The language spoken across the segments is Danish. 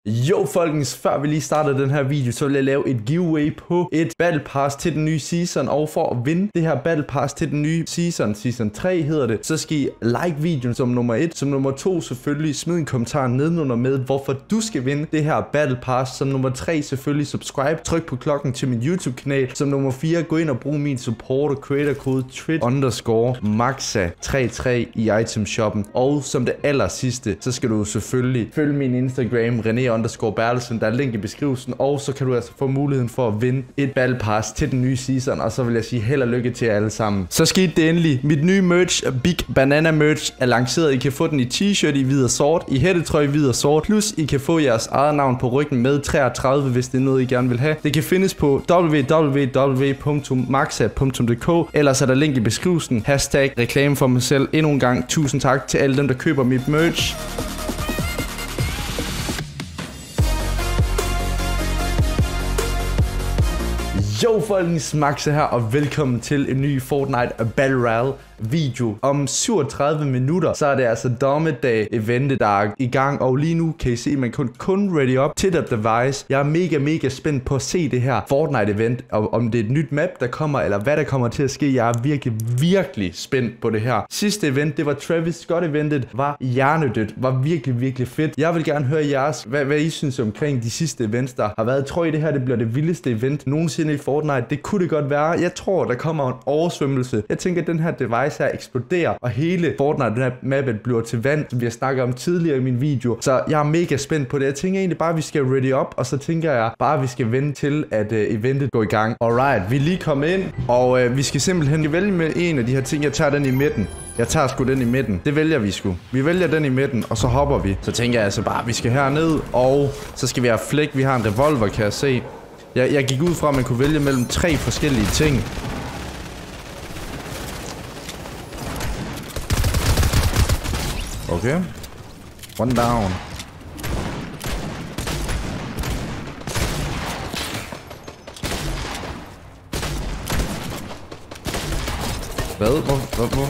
Jo folkens, før vi lige starter den her video, så vil jeg lave et giveaway på et Battle Pass til den nye season. Og for at vinde det her Battle Pass til den nye season, season 3 hedder det, så skal I like videoen som nummer 1. Som nummer 2 selvfølgelig smid en kommentar nedenunder med, hvorfor du skal vinde det her Battle Pass. Som nummer 3 selvfølgelig subscribe, tryk på klokken til min YouTube kanal. Som nummer 4 gå ind og brug min support og creator kode TRIT_MAXA33 i item shoppen. Og som det aller sidste, så skal du selvfølgelig følge min Instagram René_Bertelsen, der er link i beskrivelsen, og så kan du altså få muligheden for at vinde et Battle Pass til den nye season, og så vil jeg sige held og lykke til jer alle sammen. Så skete det endelig. Mit nye merch, Big Banana merch, er lanceret. I kan få den i t-shirt i hvid og sort, i hættetrøje i hvid og sort, plus I kan få jeres eget navn på ryggen med 33, hvis det er noget I gerne vil have. Det kan findes på www.maxa.dk, ellers er der link i beskrivelsen. Hashtag reklame for mig selv. Endnu en gang tusind tak til alle dem, der køber mit merch. Jo folkens, Maxe her, og velkommen til en ny Fortnite Battle Royale video. Om 37 minutter, så er det altså dommedag eventet, der er i gang, og lige nu kan I se, at man kun ready up til the device. Jeg er mega spændt på at se det her Fortnite event, og om det er et nyt map, der kommer, eller hvad der kommer til at ske. Jeg er virkelig spændt på det her. Sidste event, det var Travis Scott eventet, var hjernedødt, var virkelig fedt. Jeg vil gerne høre jeres, hvad I synes omkring de sidste events, der har været. Jeg tror I det her, det bliver det vildeste event nogensinde i Fortnite. Det kunne det godt være. Jeg tror, der kommer en oversvømmelse. Jeg tænker, at den her device her eksploderer, og hele Fortnite, den her mappet, bliver til vand, som vi har snakket om tidligere i min video. Så jeg er mega spændt på det. Jeg tænker egentlig bare, at vi skal ready up, og så tænker jeg bare, at vi skal vente til, at eventet går i gang. Alright, vi er lige kommet ind, og vi skal simpelthen vælge med en af de her ting. Jeg tager den i midten. Jeg tager sgu den i midten. Det vælger vi sgu. Vi vælger den i midten, og så hopper vi. Så tænker jeg altså bare, at vi skal herned, og så skal vi have flæk. Vi har en revolver, kan jeg se. Jeg gik ud fra, at man kunne vælge mellem 3 forskellige ting. Okay. One down. Hvad? Hvor?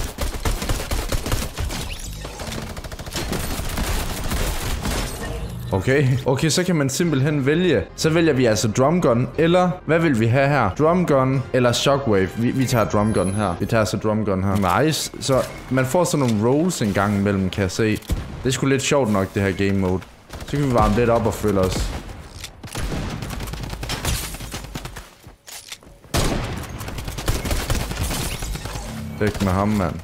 Okay, så kan man simpelthen vælge. Så vælger vi altså drumgun, eller hvad vil vi have her? Drumgun eller shockwave? Vi tager drumgun her. Vi tager så drumgun her. Nice. Så man får sådan nogle rolls en gang imellem, kan jeg se. Det er sgu lidt sjovt nok, det her game mode. Så kan vi varme lidt op og følge os. Væk med ham, mand.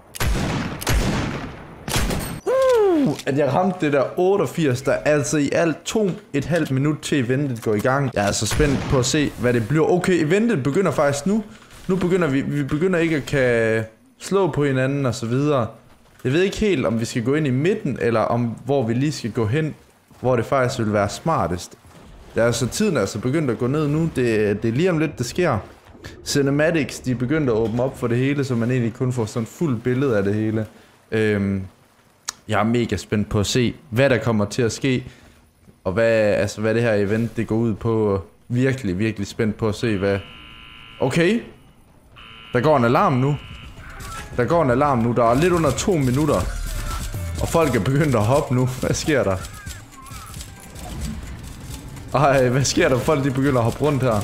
At jeg ramte det der 88, der altså i alt 2,5 minut til eventet går i gang. Jeg er så spændt på at se, hvad det bliver. Okay, eventet begynder faktisk nu. Nu begynder vi begynder ikke at kan slå på hinanden og så videre. Jeg ved ikke helt, om vi skal gå ind i midten, eller om hvor vi lige skal gå hen, hvor det faktisk vil være smartest. Det er altså tiden altså begyndt at gå ned nu. Det er lige om lidt, det sker. Cinematics, de er begyndt at åbne op for det hele, så man egentlig kun får sådan et fuldt billede af det hele. Jeg er mega spændt på at se, hvad der kommer til at ske, og hvad det her event det går ud på. Virkelig spændt på at se, hvad... Okay. Der går en alarm nu. Der er lidt under 2 minutter. Og folk er begyndt at hoppe nu. Hvad sker der? Ej, hvad sker der? Folk de begynder at hoppe rundt her.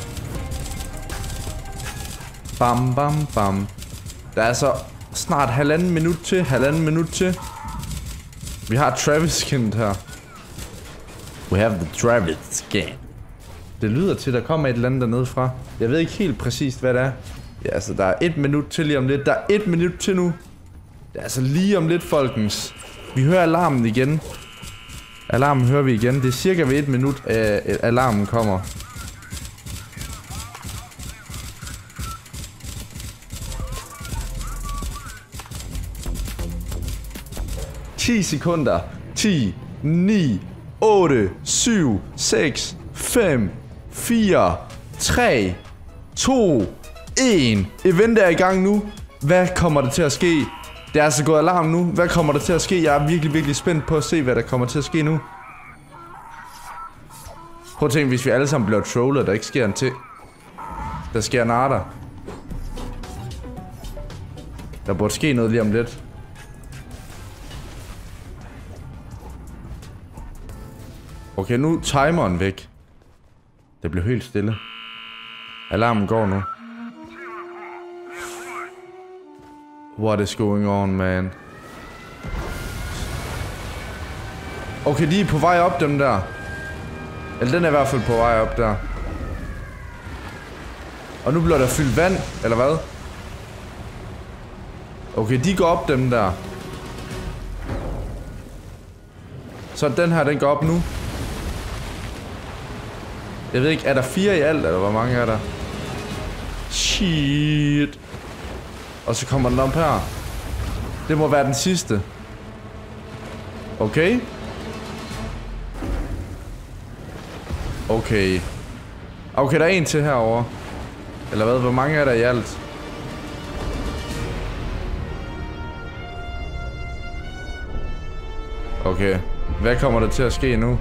Bam. Der er så snart halvanden minut til. Vi har Travis skin her. We have the Travis skin. Det lyder til, der kommer et eller andet dernede fra. Jeg ved ikke helt præcist, hvad det er. Ja, altså, der er 1 minut til lige om lidt. Der er 1 minut til nu. Det er altså lige om lidt, folkens. Vi hører alarmen igen. Alarmen hører vi igen. Det er cirka ved 1 minut, alarmen kommer. Sekunder. 10, 9, 8, 7, 6, 5, 4, 3, 2, 1. Eventet er i gang nu. Hvad kommer der til at ske? Det er altså gået alarm nu. Hvad kommer der til at ske? Jeg er virkelig spændt på at se, hvad der kommer til at ske nu. Prøv at tænke, hvis vi alle sammen bliver trollet, der ikke sker en til. Der sker nada. Der burde ske noget lige om lidt. Okay, nu er timeren væk. Det blev helt stille. Alarmen går nu. What is going on, man? Okay, de er på vej op, dem der. Eller den er i hvert fald på vej op der. Og nu bliver der fyldt vand, eller hvad? Okay, de går op, dem der. Så den her, den går op nu. Jeg ved ikke, er der 4 i alt, eller hvor mange er der? Shit. Og så kommer den op her. Det må være den sidste. Okay. Okay. Okay, der er en til herovre. Eller hvad? Hvor mange er der i alt? Okay. Hvad kommer der til at ske nu?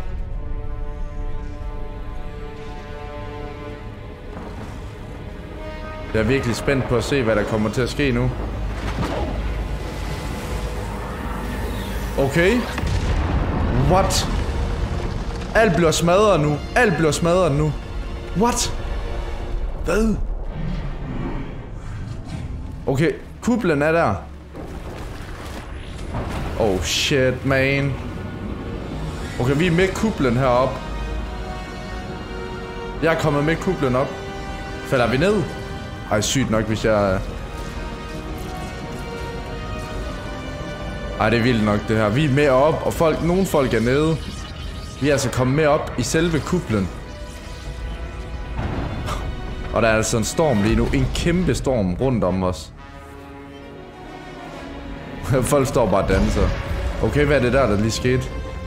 Jeg er virkelig spændt på at se, hvad der kommer til at ske nu. Okay. What? Alt bliver smadret nu. Alt bliver smadret nu. What? Hvad? Okay, kuplen er der. Oh shit, man. Okay, vi er med kuplen herop. Jeg er kommet med kuplen op. Falder vi ned? Ej, sygt nok, hvis jeg... Ej, det er vildt nok, det her. Vi er med op, og nogle folk er nede. Vi er altså kommet med op i selve kuplen. Og der er altså en storm lige nu. En kæmpe storm rundt om os. Folk står bare og danser. Okay, hvad er det der lige skete?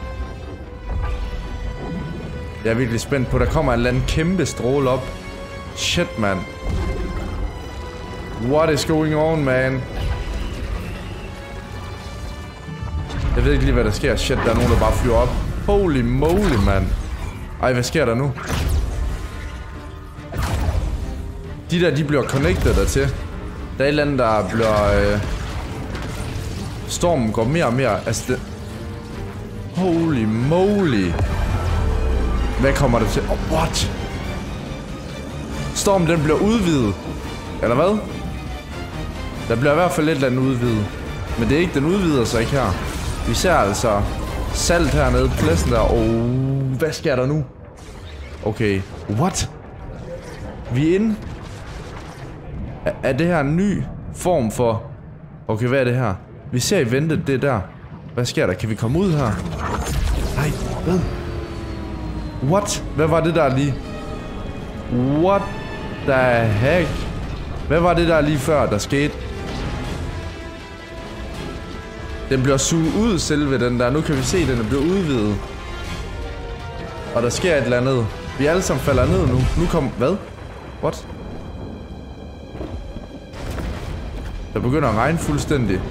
Jeg er virkelig spændt på, der kommer en eller anden kæmpe stråle op. Shit, man. What is going on, man? Jeg ved ikke lige, hvad der sker. Shit, der er nogen, der bare flyver op. Holy moly, man. Ej, hvad sker der nu? De der, de bliver connected dertil. Der er et eller andet, der bliver... Stormen går mere og mere. Altså, det... Holy moly. Hvad kommer der til? Oh, what? Stormen, den bliver udvidet. Eller hvad? Der bliver i hvert fald et eller andet udvidet. Men det er ikke, den udvider sig ikke her. Vi ser altså salt hernede på pladsen der. Hvad sker der nu? Okay. What? Vi er inde. Er det her en ny form for... Okay, hvad er det her? Vi ser i ventet det der. Hvad sker der? Kan vi komme ud her? Nej, hvad? What? Hvad var det der lige? What the heck? Hvad var det der lige før, der skete? Den bliver suget ud, selve den der. Nu kan vi se, at den er blevet udvidet. Og der sker et eller andet. Vi alle sammen falder ned nu. Nu kom... Hvad? What? Der begynder at regne fuldstændig.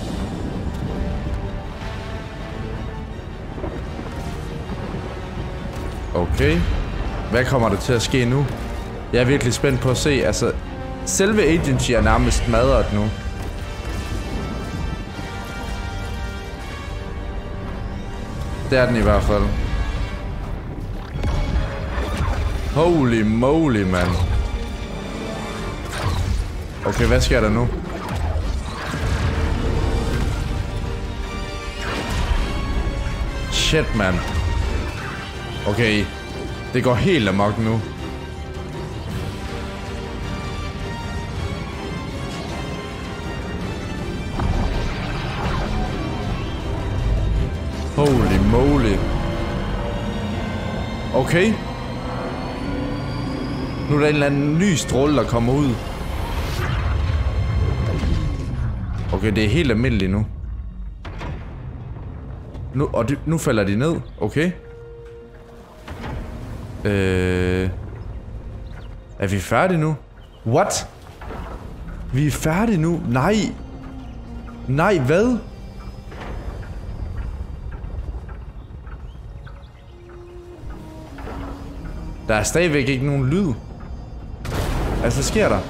Okay. Hvad kommer der til at ske nu? Jeg er virkelig spændt på at se. Altså, selve Agency er nærmest smadret nu. Det er den i hvert fald. Holy moly, man. Okay, hvad sker der nu? Shit, man. Okay. Det går helt amok nu. Holy moly. Okay. Nu er der en eller anden ny stråle, der kommer ud. Okay, det er helt almindeligt nu. Nu falder de ned. Okay. Er vi færdige nu? What? Vi er færdige nu? Nej. Nej, hvad? Der er stadigvæk ikke nogen lyd. Altså, sker der?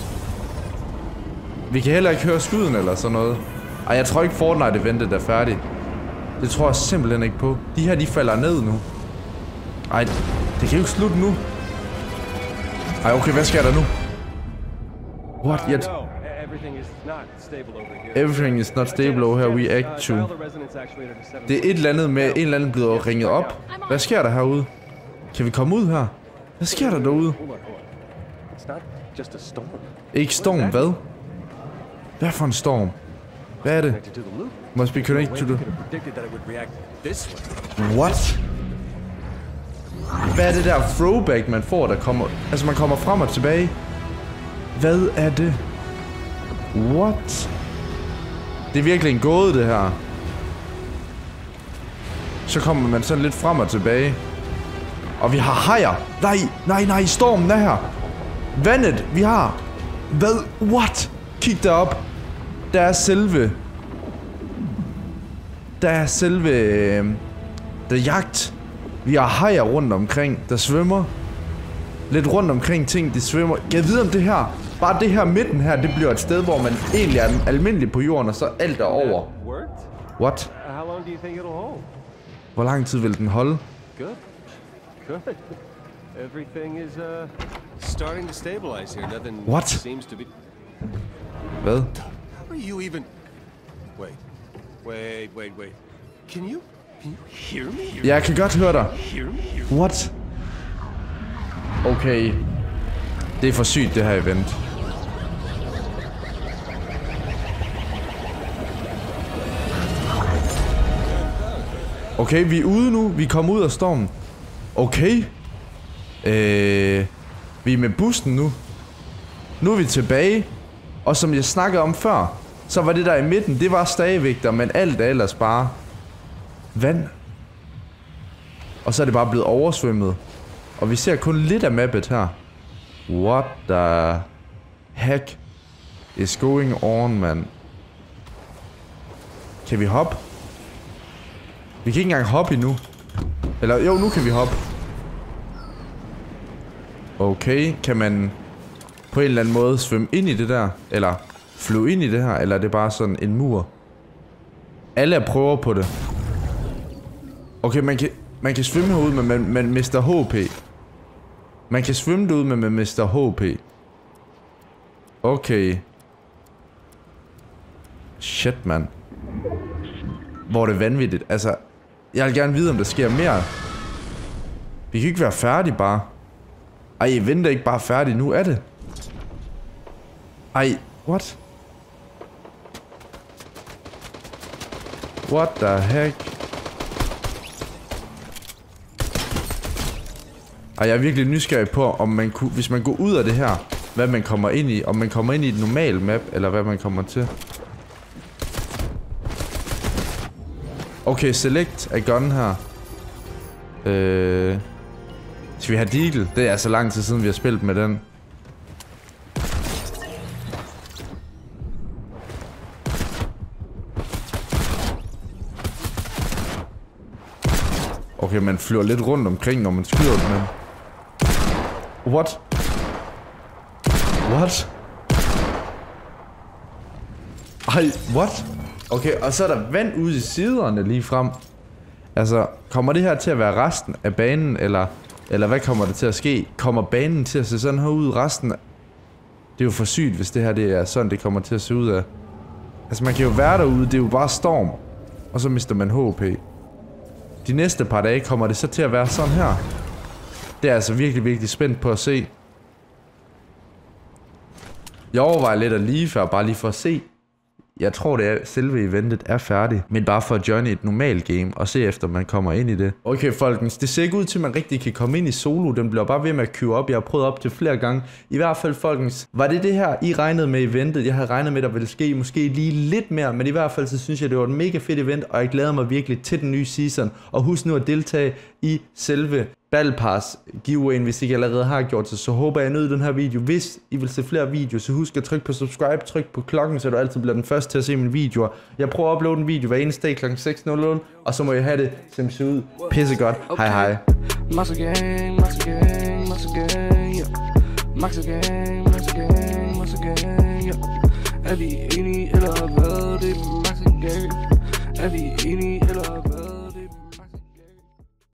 Vi kan heller ikke høre skuden eller sådan noget. Ej, jeg tror ikke Fortnite-eventet er færdigt. Det tror jeg simpelthen ikke på. De her, de falder ned nu. Ej, det kan jo ikke slutte nu. Ej, okay, hvad sker der nu? What yet? Everything is not stable over here, we act to. Det er et eller andet med, en eller anden blevet ringet op. Hvad sker der herude? Kan vi komme ud her? Hvad sker der derude? Ikke storm, hvad? Hvad for en storm? Hvad er det? Must be connected to the... What? Hvad er det der throwback, man får, der kommer... Altså, man kommer frem og tilbage. Hvad er det? What? Det er virkelig en gåde, det her. Så kommer man sådan lidt frem og tilbage. Og vi har hajer. Nej, stormen er her. Vandet, vi har. Hvad? What? Kig derop. Der er selve... Der er jagt. Vi har hajer rundt omkring, der svømmer. Lidt rundt omkring ting, de svømmer. Jeg ved om det her, bare det her midten her, det bliver et sted, hvor man egentlig er almindelig på jorden, og så alt er over. What? Hvor lang tid vil den holde? What? Hvad? Wait. Can you hear me? Ja, jeg kan godt høre dig. What? Okay. Det er for sygt, det her event. Okay, vi er ude nu. Vi kommer ud af stormen. Okay. Vi er med bussen nu. Nu er vi tilbage. Og som jeg snakkede om før, så var det der i midten, det var stadigvæk der, men alt er ellers bare vand. Og så er det bare blevet oversvømmet. Og vi ser kun lidt af mappet her. What the heck is going on, man? Kan vi hoppe? Vi kan ikke engang hoppe endnu. Eller jo, nu kan vi hoppe. Okay, kan man på en eller anden måde svømme ind i det der? Eller flyve ind i det her? Eller er det bare sådan en mur? Alle prøver på det. Okay, man kan svømme herude, men man mister HP. Man kan svømme derude, men man mister HP. Okay. Shit, man. Hvor er det vanvittigt. Altså, jeg vil gerne vide, om der sker mere. Vi kan ikke være færdige bare. Ej, jeg venter ikke bare færdig. Nu er det. Ej, what? What the heck? Ej, jeg er virkelig nysgerrig på, om man kunne, hvis man går ud af det her, hvad man kommer ind i. Om man kommer ind i et normalt map, eller hvad man kommer til. Okay, select a gun her. Skal vi have Deagle? Det er altså lang tid siden, vi har spillet med den. Okay, man flyver lidt rundt omkring, når man skyder den her. What? What? Ej, what? Okay, og så er der vand ude i siderne lige frem. Altså, kommer det her til at være resten af banen, eller hvad kommer det til at ske? Kommer banen til at se sådan her ud resten af... Det er jo for sygt, hvis det her det er sådan, det kommer til at se ud af. Altså, man kan jo være derude, det er jo bare storm. Og så mister man HP. De næste par dage kommer det så til at være sådan her. Det er altså virkelig, virkelig spændt på at se. Jeg overvejer lidt at lige før, bare lige for at se. Jeg tror, det er selve eventet er færdigt. Men bare for at joine et normalt game og se efter, man kommer ind i det. Okay, folkens. Det ser ikke ud til, at man rigtig kan komme ind i solo. Den bliver bare ved med at queue op. Jeg har prøvet op til flere gange. I hvert fald, folkens. Var det her, I regnede med eventet? Jeg havde regnet med, at der ville ske måske lige lidt mere. Men i hvert fald, så synes jeg, det var et mega fedt event. Og jeg glæder mig virkelig til den nye season. Og husk nu at deltage i selve Battle Pass giveawayen, hvis I ikke allerede har gjort det. Så håber jeg nød den her video. Hvis I vil se flere videoer, så husk at trykke på subscribe, tryk på klokken, så du altid bliver den første til at se mine videoer. Jeg prøver at uploade en video hver eneste dag kl. 6:00, og så må jeg have det, som ser ud pisse godt. Okay. Hej. Max gang, Er vi enige eller hvad? Det er Max gang. Er vi enige eller hvad?